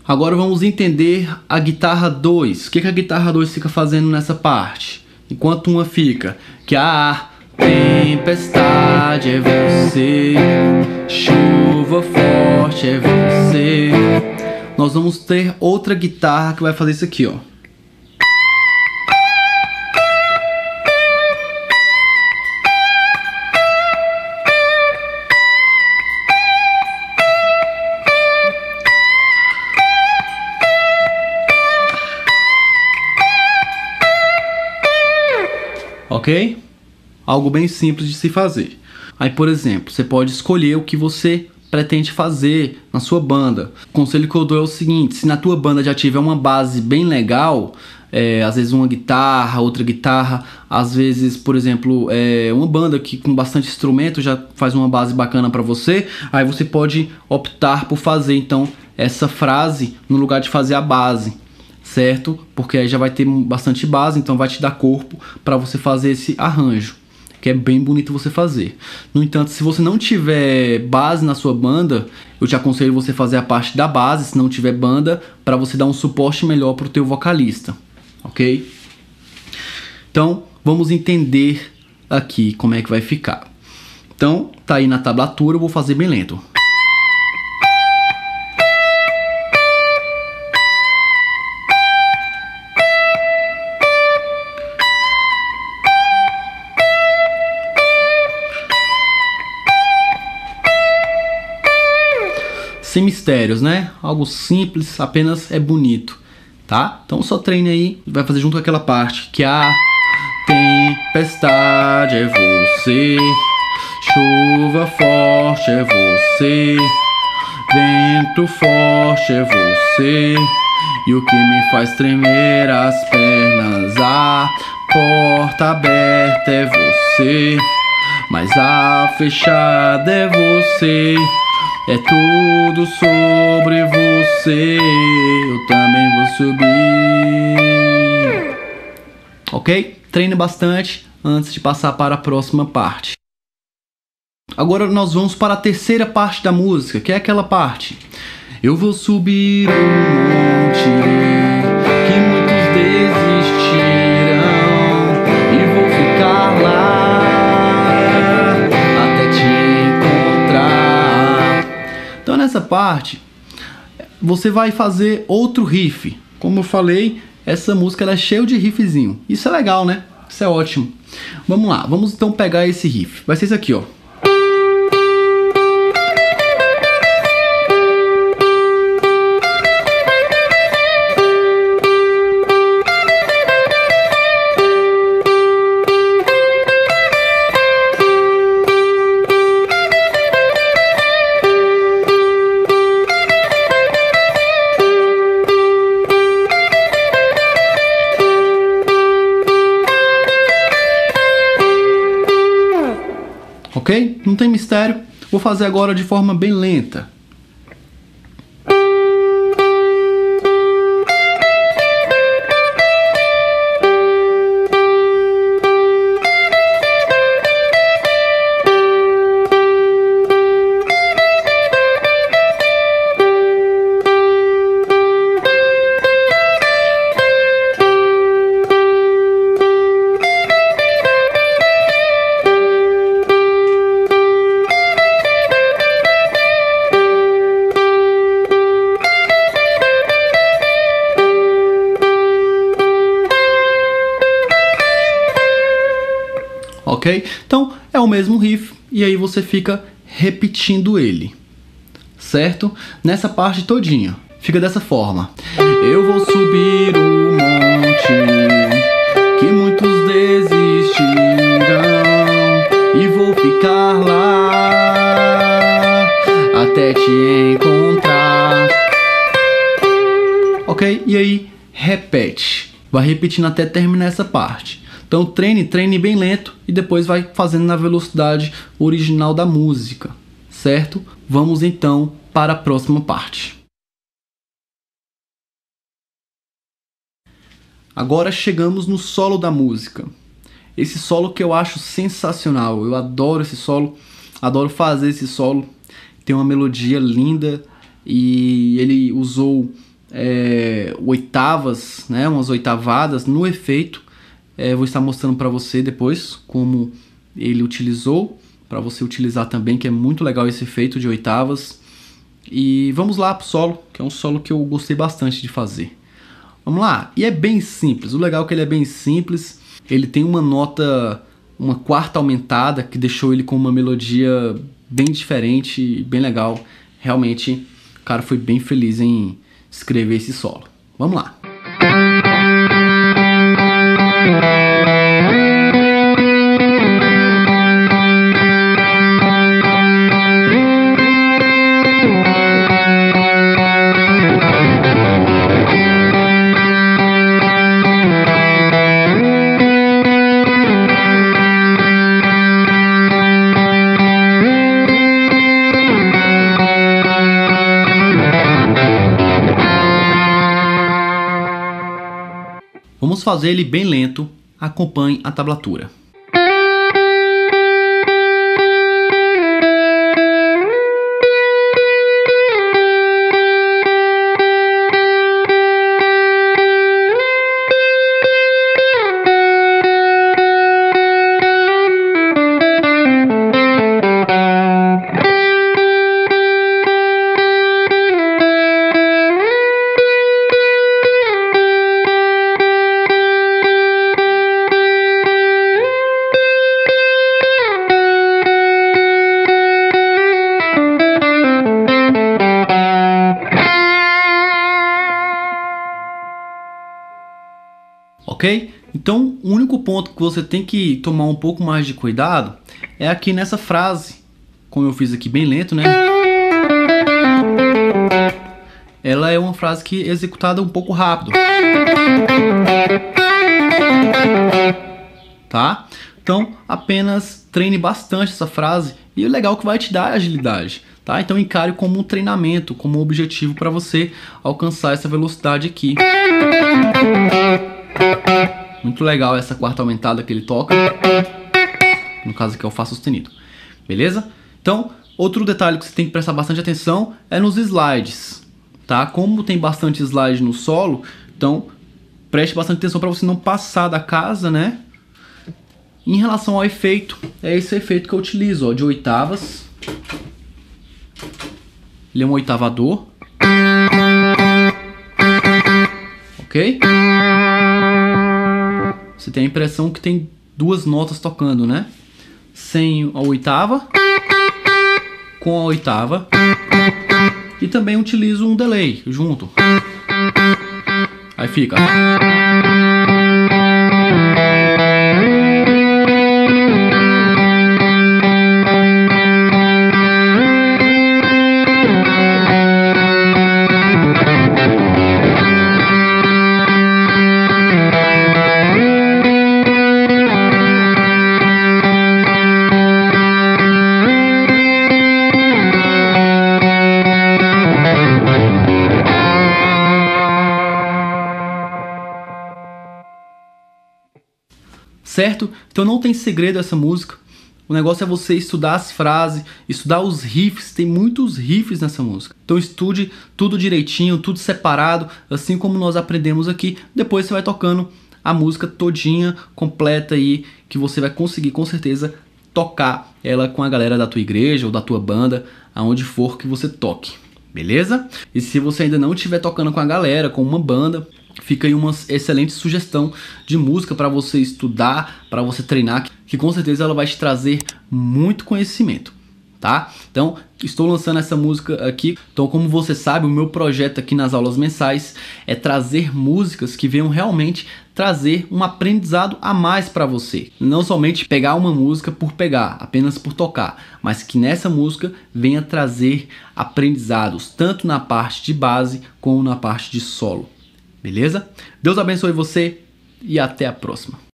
Agora vamos entender a guitarra 2. O que a guitarra 2 fica fazendo nessa parte? Enquanto uma fica que a tempestade é você, chuva forte é você. Nós vamos ter outra guitarra que vai fazer isso aqui, ó. Ok? Algo bem simples de se fazer. Aí, por exemplo, você pode escolher o que você pretende fazer na sua banda. O conselho que eu dou é o seguinte: se na tua banda já tiver uma base bem legal, às vezes uma guitarra, outra guitarra, às vezes, por exemplo, uma banda que com bastante instrumento já faz uma base bacana para você, aí você pode optar por fazer então essa frase no lugar de fazer a base, certo? Porque aí já vai ter bastante base, então vai te dar corpo para você fazer esse arranjo, que é bem bonito você fazer. No entanto, se você não tiver base na sua banda, eu te aconselho você fazer a parte da base, se não tiver banda, para você dar um suporte melhor para o teu vocalista, ok? Então, vamos entender aqui como é que vai ficar. Então, tá aí na tablatura, eu vou fazer bem lento. Sem mistérios, né? Algo simples, apenas é bonito, tá? Então só treine aí, vai fazer junto com aquela parte que a tempestade é você, chuva forte é você, vento forte é você, e o que me faz tremer as pernas, a porta aberta é você, mas a fechada é você. É tudo sobre você, eu também vou subir. Ok? Treine bastante antes de passar para a próxima parte. Agora nós vamos para a terceira parte da música, que é aquela parte. Eu vou subir um monte que muitos desistirão e vou ficar lá até te encontrar. Então nessa parte você vai fazer outro riff. Como eu falei, essa música ela é cheia de riffzinho. Isso é legal, né? Isso é ótimo. Vamos lá, vamos então pegar esse riff. Vai ser isso aqui, ó. Ok? Não tem mistério. Vou fazer agora de forma bem lenta. Ok? Então é o mesmo riff e aí você fica repetindo ele, certo? Nessa parte todinha fica dessa forma. Eu vou subir o monte que muitos desistirão e vou ficar lá até te encontrar. Ok? E aí repete, vai repetindo até terminar essa parte. Então treine bem lento e depois vai fazendo na velocidade original da música, certo? Vamos então para a próxima parte. Agora chegamos no solo da música. Esse solo que eu acho sensacional, eu adoro esse solo, adoro fazer esse solo. Tem uma melodia linda e ele usou oitavas, né, umas oitavadas no efeito. Vou estar mostrando para você depois como ele utilizou, para você utilizar também, que é muito legal esse efeito de oitavas. E vamos lá pro solo, que é um solo que eu gostei bastante de fazer. Vamos lá, e é bem simples, o legal é que ele é bem simples, ele tem uma nota, uma quarta aumentada, que deixou ele com uma melodia bem diferente, bem legal. Realmente, o cara foi bem feliz em escrever esse solo. Vamos lá. Vamos fazer ele bem lento, acompanhe a tablatura. Ok? Então, o único ponto que você tem que tomar um pouco mais de cuidado é aqui nessa frase, como eu fiz aqui bem lento, né? Ela é uma frase que é executada um pouco rápido. Tá? Então, apenas treine bastante essa frase e o legal é que vai te dar agilidade. Tá? Então, encare como um treinamento, como um objetivo para você alcançar essa velocidade aqui. Muito legal essa quarta aumentada que ele toca. No caso aqui é o Fá sustenido. Beleza? Então, outro detalhe que você tem que prestar bastante atenção é nos slides. Tá? Como tem bastante slide no solo, então preste bastante atenção para você não passar da casa, né? Em relação ao efeito, é esse efeito que eu utilizo, ó, de oitavas. Ele é um oitavador. Ok? Você tem a impressão que tem duas notas tocando, né? Sem a oitava, com a oitava. E também utilizo um delay junto. Aí fica. Certo? Então não tem segredo essa música. O negócio é você estudar as frases, estudar os riffs. Tem muitos riffs nessa música. Então estude tudo direitinho, tudo separado, assim como nós aprendemos aqui. Depois você vai tocando a música todinha, completa aí, que você vai conseguir com certeza tocar ela com a galera da tua igreja ou da tua banda, aonde for que você toque. Beleza? E se você ainda não estiver tocando com a galera, com uma banda, fica aí uma excelente sugestão de música para você estudar, para você treinar, que com certeza ela vai te trazer muito conhecimento, tá? Então, estou lançando essa música aqui. Então, como você sabe, o meu projeto aqui nas aulas mensais é trazer músicas que venham realmente trazer um aprendizado a mais para você. Não somente pegar uma música por pegar, apenas por tocar, mas que nessa música venha trazer aprendizados, tanto na parte de base como na parte de solo. Beleza? Deus abençoe você e até a próxima.